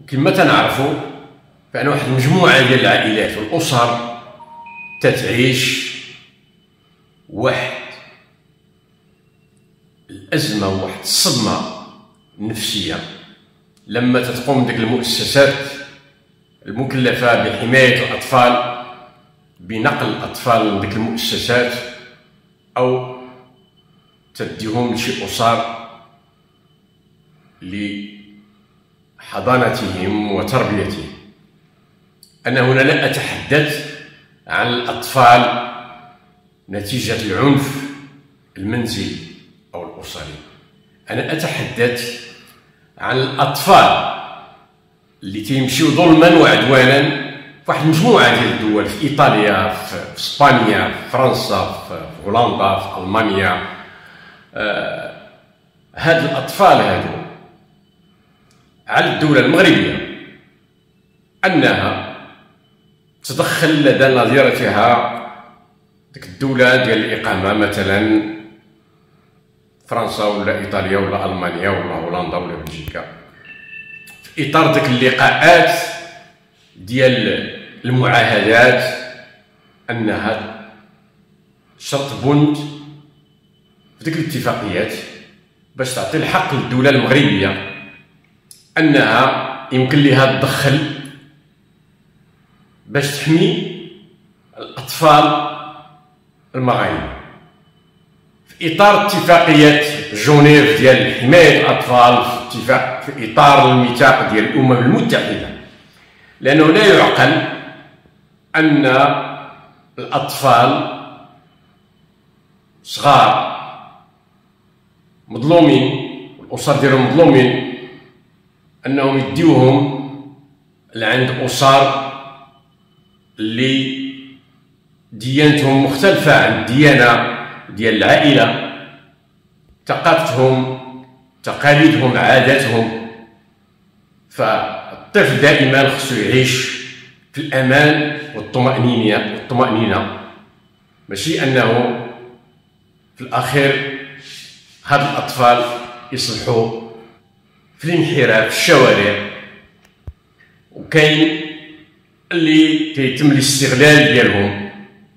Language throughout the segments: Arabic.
كما تنعرفوا فأن واحد المجموعة ديال العائلات والأسر تتعيش واحد الأزمة وواحد الصدمة نفسية لما تتقوم ديك المؤسسات المكلفة بحماية الأطفال بنقل الأطفال لديك المؤسسات أو تديهم لشي أسر لحضانتهم وتربيتهم. أنا هنا لا أتحدث عن الأطفال نتيجة العنف المنزلي أو الأسري، أنا أتحدث عن الأطفال اللي تيمشيو ظلما وعدوانا في واحد المجموعة ديال الدول، في إيطاليا، في إسبانيا، في فرنسا، في هولندا، في ألمانيا. هاد الأطفال هادو على الدولة المغربية أنها تدخل لدى نظيرتها ديك الدولة ديال الإقامة، مثلا فرنسا ولا إيطاليا ولا ألمانيا ولا هولندا ولا بلجيكا، في إطار ديك اللقاءات ديال المعاهدات أنها شرط بند في ديك الاتفاقيات باش تعطي الحق للدولة المغربية أنها يمكن لها تدخل باش تحمي الأطفال المغاربة في إطار اتفاقية جنيف ديال حماية الأطفال، في إطار الميثاق ديال الأمم المتحدة. لأنه لا يعقل أن الأطفال صغار مظلومين والأسر ديالهم مظلومين أنهم يديوهم لعند أسر اللي ديانتهم مختلفة عن الديانة ديال العائلة، ثقافتهم، تقاليدهم، عاداتهم. فالطفل دائما خصو يعيش في الأمان والطمأنينة، ماشي أنه في الأخير هاد الأطفال يصبحوا في الانحراف في الشوارع، وكاين اللي كيتم الاستغلال ديالهم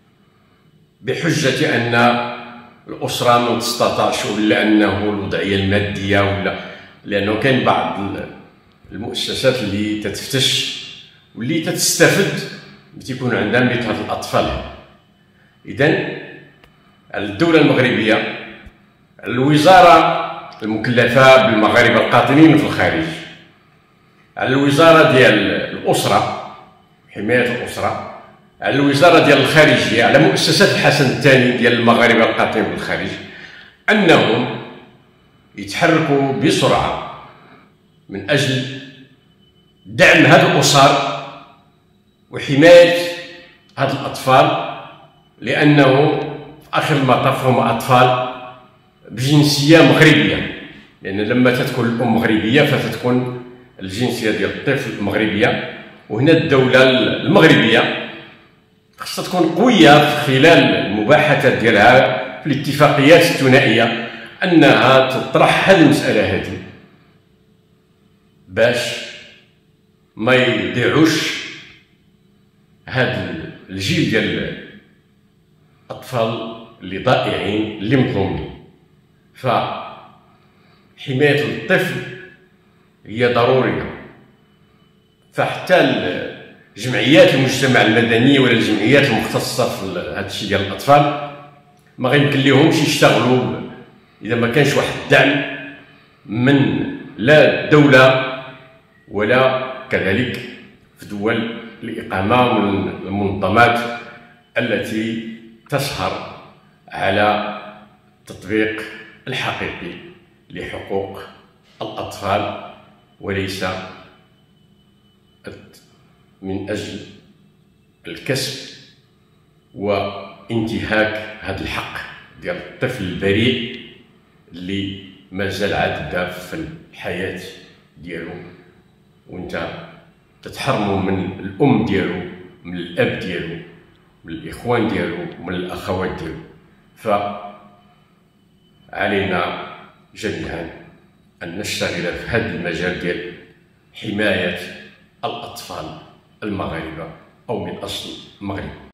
بحجة أن الأسرة ما تستطاعش، ولا أنه الوضعية المادية، ولا لأنه كاين بعض المؤسسات اللي تتفتش واللي تستفد تيكون عندها مثل هاد الأطفال. إذن الدولة المغربية، الوزارة المكلفة بالمغاربة القاطنين في الخارج، على الوزارة ديال الأسرة، حماية الأسرة، على الوزارة ديال الخارجية، على مؤسسات الحسن الثاني ديال المغاربة القاطنين في الخارج، أنهم يتحركوا بسرعة من أجل دعم هذه الأسر وحماية هذه الأطفال، لأنه في آخر المطاف هم أطفال بجنسية مغربية، لأن لما تكون الأم مغربية فتكون الجنسية ديال الطفل مغربية. وهنا الدولة المغربية خصها تكون قوية في خلال المباحثات ديالها في الاتفاقيات الثنائية أنها تطرح هذه المسألة هذه باش ما يضيعوش هذا الجيل ديال الأطفال اللي ضائعين اللي مظلومين. فحماية الطفل هي ضرورية. فحتى جمعيات المجتمع المدني ولا الجمعيات المختصة في هذا الشيء ديال الأطفال ما غيمكن ليهمش يشتغلوا إذا ما كانش واحد الدعم من لا الدولة ولا كذلك في دول الإقامة من المنظمات التي تسهر على التطبيق الحقيقي لحقوق الأطفال، وليس من أجل الكسب وانتهاك هذا الحق ديال الطفل البريء اللي مازال عاد في الحياة ديالو، وانت تتحرموا من الأم ديالو، من الأب ديالو، من الإخوان ديالو، من الأخوات ديالو. فعلينا جميعا أن نشتغل في هذا المجال ديال حماية الأطفال المغاربة أو من أصل مغربي.